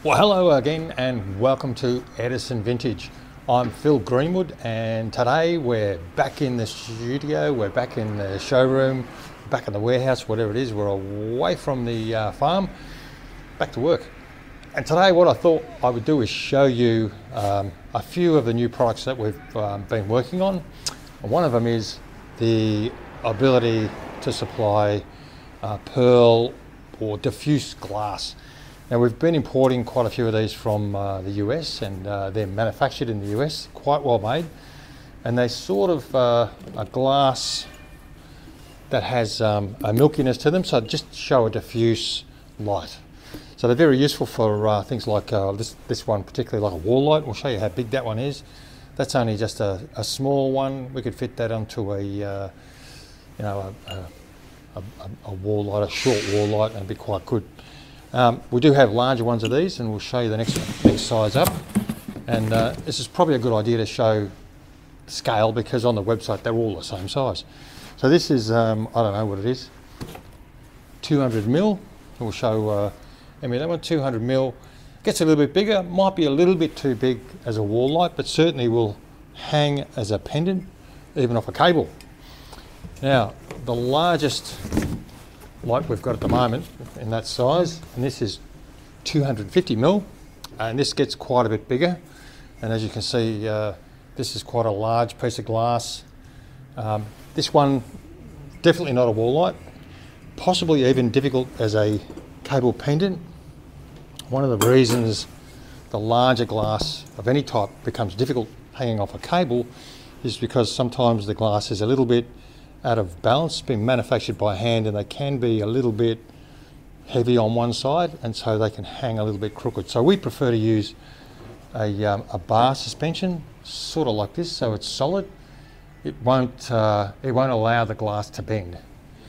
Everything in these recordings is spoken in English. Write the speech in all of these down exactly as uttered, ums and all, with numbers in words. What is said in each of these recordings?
Well, hello again and welcome to Edison Vintage. I'm Phil Greenwood and today we're back in the studio, we're back in the showroom, back in the warehouse, whatever it is. We're away from the uh, farm, back to work. And today what I thought I would do is show you um, a few of the new products that we've um, been working on. And one of them is the ability to supply uh, pearl or diffuse glass. Now we've been importing quite a few of these from uh, the U S, and uh, they're manufactured in the U S, quite well made, and they sort of uh, a glass that has um, a milkiness to them, so just show a diffuse light. So they're very useful for uh, things like uh, this, this one particularly, like a wall light. We'll show you how big that one is. That's only just a, a small one. We could fit that onto a uh, you know a, a, a, a wall light, a short wall light, and it'd be quite good. Um, we do have larger ones of these, and we'll show you the next next size up. And uh, this is probably a good idea to show scale, because on the website they're all the same size. So this is um, I don't know what it is, two hundred mil. We'll show uh, I mean that one, two hundred mil. Gets a little bit bigger, might be a little bit too big as a wall light, but certainly will hang as a pendant, even off a cable. Now the largest light we've got at the moment in that size, and this is two hundred fifty mil, and this gets quite a bit bigger, and as you can see uh, this is quite a large piece of glass. Um, this one definitely not a wall light, possibly even difficult as a cable pendant. One of the reasons the larger glass of any type becomes difficult hanging off a cable is because sometimes the glass is a little bit out of balance, being manufactured by hand, and they can be a little bit heavy on one side, and so they can hang a little bit crooked. So we prefer to use a, um, a bar suspension, sort of like this, so it's solid. It won't, uh, it won't allow the glass to bend.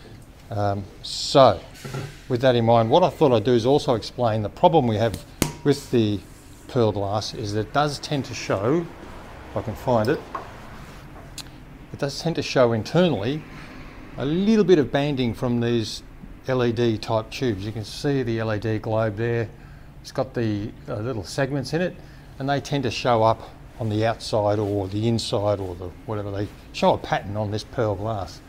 Um, so with that in mind, what I thought I'd do is also explain the problem we have with the pearl glass is that it does tend to show, if I can find it, it does tend to show internally a little bit of banding from these L E D type tubes. You can see the L E D globe there. It's got the uh, little segments in it, and they tend to show up on the outside or the inside or the whatever. They show a pattern on this pearl glass.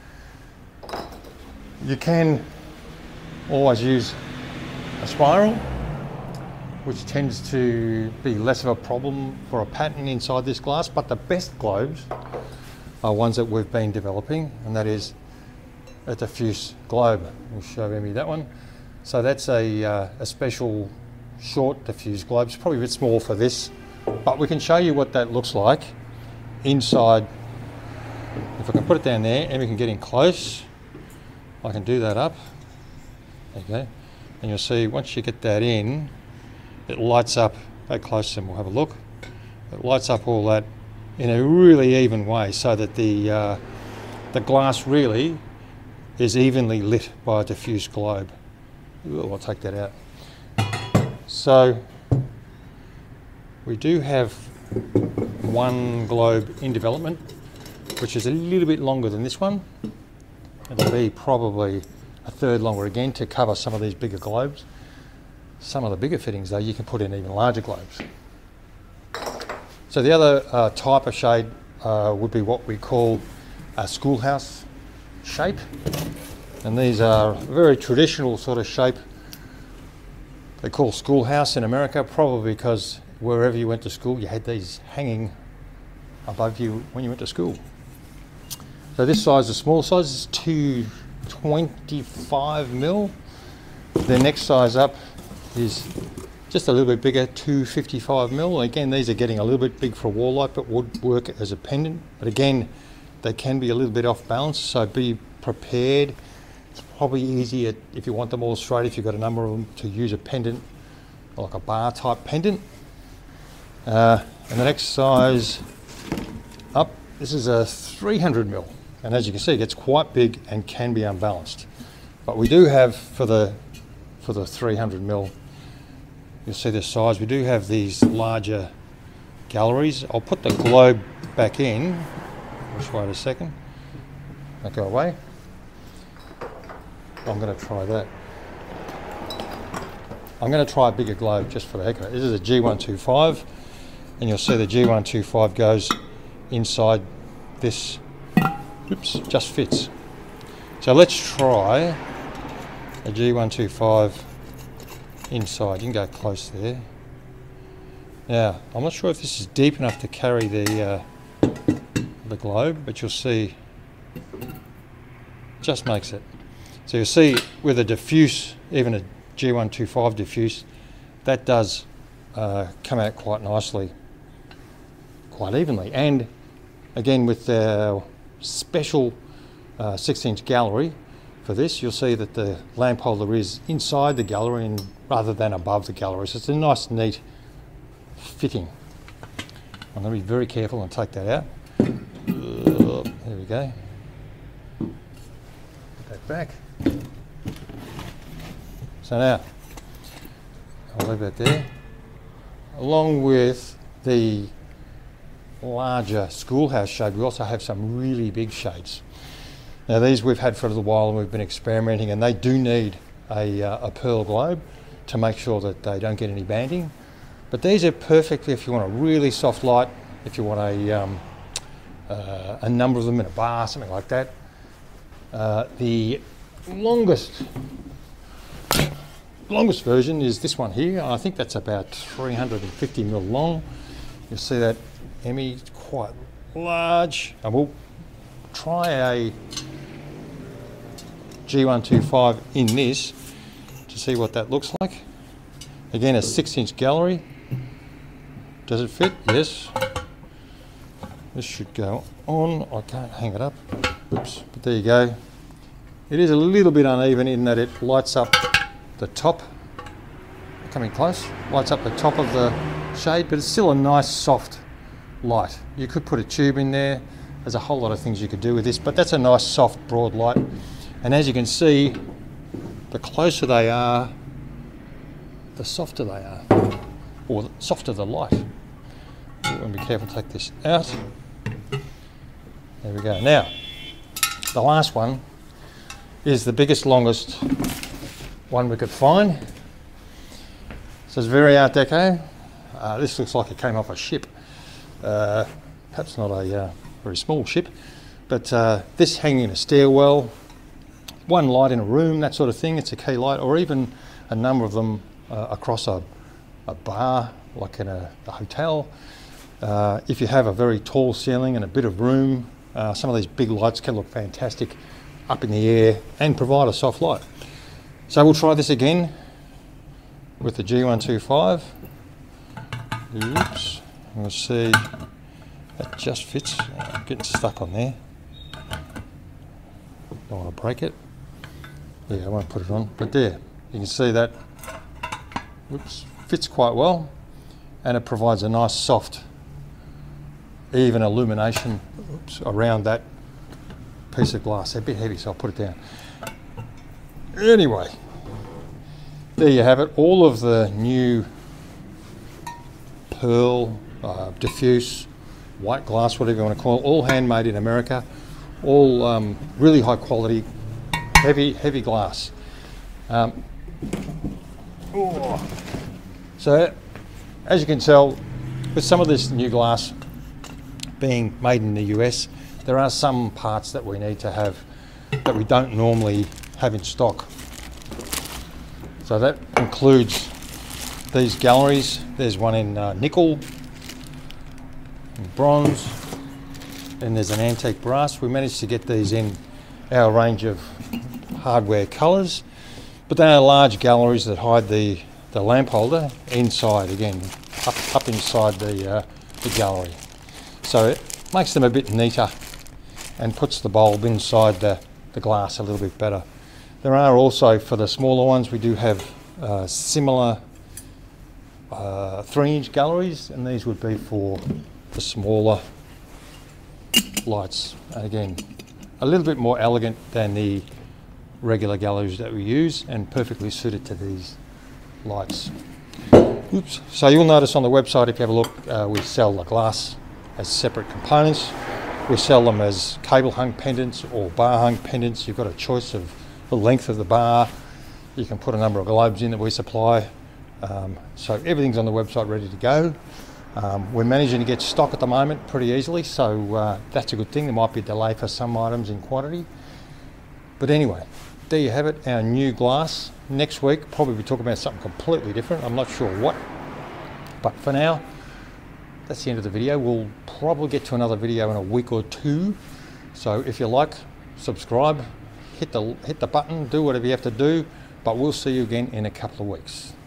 You can always use a spiral, which tends to be less of a problem for a pattern inside this glass, but the best globes are ones that we've been developing, and that is a diffuse globe. We'll show Emmy that one. So that's a, uh, a special short diffuse globe. It's probably a bit small for this, but we can show you what that looks like inside. If I can put it down there, Emmy can get in close. I can do that up. There you go. And you'll see once you get that in, it lights up. Go close and we'll have a look. It lights up all that in a really even way, so that the uh, the glass really is evenly lit by a diffuse globe. Ooh, I'll take that out. So we do have one globe in development, which is a little bit longer than this one. It'll be probably a third longer again to cover some of these bigger globes. Some of the bigger fittings though, you can put in even larger globes. So the other uh, type of shade uh, would be what we call a schoolhouse shape. And these are a very traditional sort of shape. They call schoolhouse in America, probably because wherever you went to school, you had these hanging above you when you went to school. So this size, the small size, is two twenty-five mil. The next size up is just a little bit bigger, two fifty-five mil. Again, these are getting a little bit big for a wall light, but would work as a pendant. But again, they can be a little bit off balance, so be prepared. It's probably easier if you want them all straight, if you've got a number of them, to use a pendant, like a bar type pendant. Uh, and the next size up, this is a three hundred mil. And as you can see, it gets quite big and can be unbalanced. But we do have, for the, for the three hundred mil, you'll see the size, we do have these larger galleries. I'll put the globe back in. Just wait a second. Don't go away. I'm going to try that. I'm going to try a bigger globe just for the heck of it. This is a G one twenty-five, and you'll see the G one twenty-five goes inside this. Oops, just fits. So let's try a G one twenty-five inside. You can go close there. Now, I'm not sure if this is deep enough to carry the uh, the globe, but you'll see just makes it. So you'll see with a diffuse, even a G one twenty-five diffuse, that does uh, come out quite nicely, quite evenly. And again, with our special uh, six inch gallery for this, you'll see that the lamp holder is inside the gallery and rather than above the gallery. So it's a nice, neat fitting. I'm going to be very careful and take that out. Uh, there we go. Put that back. So now, I'll leave that there. Along with the larger schoolhouse shade, we also have some really big shades. Now these we've had for a little while and we've been experimenting, and they do need a, uh, a pearl globe to make sure that they don't get any banding. But these are perfectly if you want a really soft light, if you want a, um, uh, a number of them in a bar, something like that. Uh, the longest longest version is this one here. I think that's about three hundred fifty mil long. You'll see that Emmy is quite large. And we'll try a G one twenty-five in this to see what that looks like. Again, a six inch gallery. Does it fit? Yes. This should go on. I can't hang it up. Oops, but there you go. It is a little bit uneven in that it lights up the top, coming close, lights up the top of the shade, but it's still a nice soft light. You could put a tube in there. There's a whole lot of things you could do with this, but that's a nice soft broad light. And as you can see, the closer they are, the softer they are, or the softer the light. You want to be careful to take this out. There we go. Now, the last one is the biggest, longest one we could find. So it's very Art Deco. Uh, this looks like it came off a ship. Uh, perhaps not a uh, very small ship, but uh, this hanging in a stairwell, one light in a room, that sort of thing. It's a key light, or even a number of them uh, across a, a bar, like in a, a hotel. Uh, if you have a very tall ceiling and a bit of room, uh, some of these big lights can look fantastic up in the air and provide a soft light. So we'll try this again with the G one twenty-five. Oops, we'll see, that just fits. I'm getting stuck on there. Don't want to break it. Yeah, I won't put it on, but there, you can see that, whoops, fits quite well, and it provides a nice soft, even illumination oops, around that piece of glass. They're a bit heavy, so I'll put it down. Anyway, there you have it. All of the new pearl, uh, diffuse, white glass, whatever you want to call it, all handmade in America, all um, really high quality, heavy, heavy glass. Um, oh. So, as you can tell, with some of this new glass being made in the U S, there are some parts that we need to have that we don't normally have in stock. So that includes these galleries. There's one in uh, nickel, and bronze, and there's an antique brass. We managed to get these in our range of hardware colours, but they are large galleries that hide the, the lamp holder inside, again, up, up inside the, uh, the gallery. So it makes them a bit neater and puts the bulb inside the, the glass a little bit better. There are also, for the smaller ones, we do have uh, similar uh, three inch galleries, and these would be for the smaller lights. And again, a little bit more elegant than the regular galleries that we use, and perfectly suited to these lights. Oops. So you'll notice on the website, if you have a look, uh, we sell the glass as separate components. We sell them as cable hung pendants or bar hung pendants. You've got a choice of the length of the bar. You can put a number of globes in that we supply. Um, so everything's on the website ready to go. Um, we're managing to get stock at the moment pretty easily, so uh, that's a good thing. There might be a delay for some items in quantity. But anyway, there you have it, our new glass. Next week, probably be talking about something completely different. I'm not sure what. But for now, that's the end of the video. We'll probably get to another video in a week or two. So if you like, subscribe, hit the, hit the button, do whatever you have to do. But we'll see you again in a couple of weeks.